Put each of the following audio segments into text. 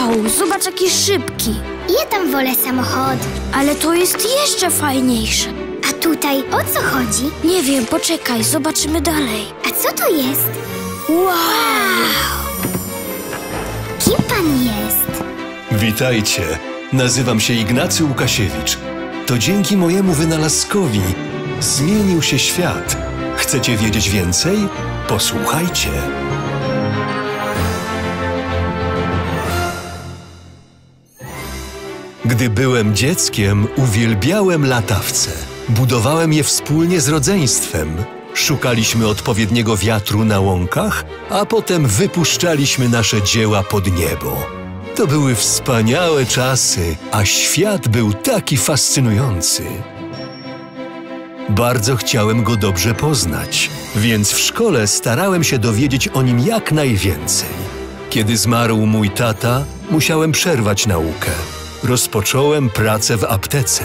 Wow, zobacz jaki szybki. Ja tam wolę samochody. Ale to jest jeszcze fajniejsze. A tutaj o co chodzi? Nie wiem, poczekaj, zobaczymy dalej. A co to jest? Wow! Kim pan jest? Witajcie, nazywam się Ignacy Łukasiewicz. To dzięki mojemu wynalazkowi zmienił się świat. Chcecie wiedzieć więcej? Posłuchajcie. Gdy byłem dzieckiem, uwielbiałem latawce. Budowałem je wspólnie z rodzeństwem. Szukaliśmy odpowiedniego wiatru na łąkach, a potem wypuszczaliśmy nasze dzieła pod niebo. To były wspaniałe czasy, a świat był taki fascynujący. Bardzo chciałem go dobrze poznać, więc w szkole starałem się dowiedzieć o nim jak najwięcej. Kiedy zmarł mój tata, musiałem przerwać naukę. Rozpocząłem pracę w aptece.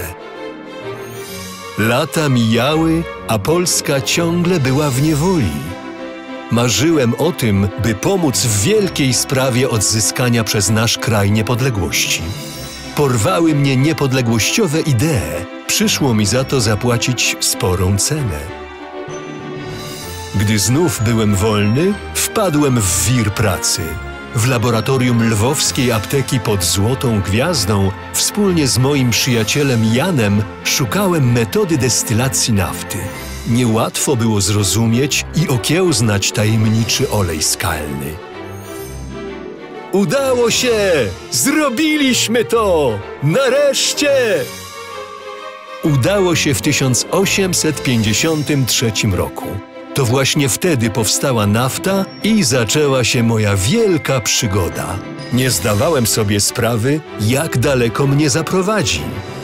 Lata mijały, a Polska ciągle była w niewoli. Marzyłem o tym, by pomóc w wielkiej sprawie odzyskania przez nasz kraj niepodległości. Porwały mnie niepodległościowe idee. Przyszło mi za to zapłacić sporą cenę. Gdy znów byłem wolny, wpadłem w wir pracy. W laboratorium lwowskiej apteki pod Złotą Gwiazdą wspólnie z moim przyjacielem Janem szukałem metody destylacji nafty. Niełatwo było zrozumieć i okiełznać tajemniczy olej skalny. Udało się! Zrobiliśmy to! Nareszcie! Udało się w 1853 roku. To właśnie wtedy powstała nafta i zaczęła się moja wielka przygoda. Nie zdawałem sobie sprawy, jak daleko mnie zaprowadzi.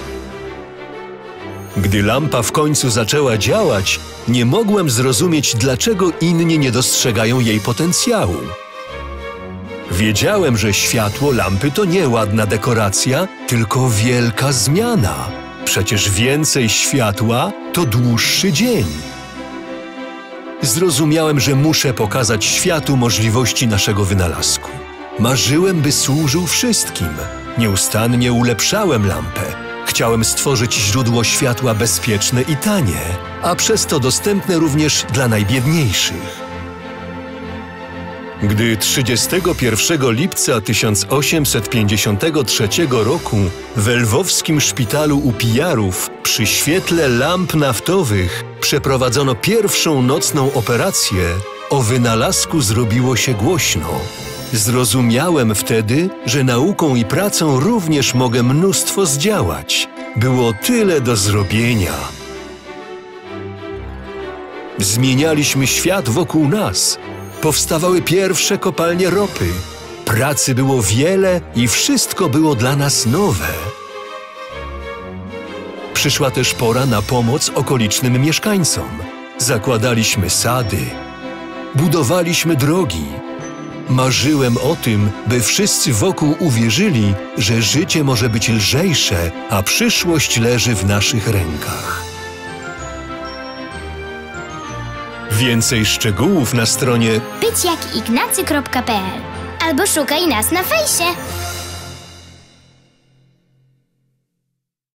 Gdy lampa w końcu zaczęła działać, nie mogłem zrozumieć, dlaczego inni nie dostrzegają jej potencjału. Wiedziałem, że światło lampy to nie ładna dekoracja, tylko wielka zmiana. Przecież więcej światła to dłuższy dzień. Zrozumiałem, że muszę pokazać światu możliwości naszego wynalazku. Marzyłem, by służył wszystkim. Nieustannie ulepszałem lampę. Chciałem stworzyć źródło światła bezpieczne i tanie, a przez to dostępne również dla najbiedniejszych. Gdy 31 lipca 1853 roku w lwowskim szpitalu u Pijarów przy świetle lamp naftowych przeprowadzono pierwszą nocną operację, o wynalazku zrobiło się głośno. Zrozumiałem wtedy, że nauką i pracą również mogę mnóstwo zdziałać. Było tyle do zrobienia. Zmienialiśmy świat wokół nas. Powstawały pierwsze kopalnie ropy. Pracy było wiele i wszystko było dla nas nowe. Przyszła też pora na pomoc okolicznym mieszkańcom. Zakładaliśmy sady, budowaliśmy drogi. Marzyłem o tym, by wszyscy wokół uwierzyli, że życie może być lżejsze, a przyszłość leży w naszych rękach. Więcej szczegółów na stronie byćjakignacy.pl albo szukaj nas na fejsie.